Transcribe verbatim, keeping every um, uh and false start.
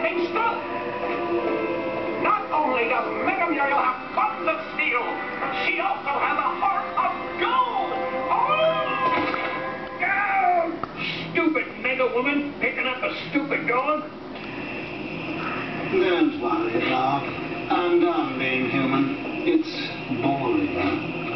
something still. Not only does Mega Muriel have buttons of steel, she also has a heart of gold. Oh! Down! Stupid Mega Woman picking up a stupid dog. Don't worry, Clark. I'm done being human. It's boring.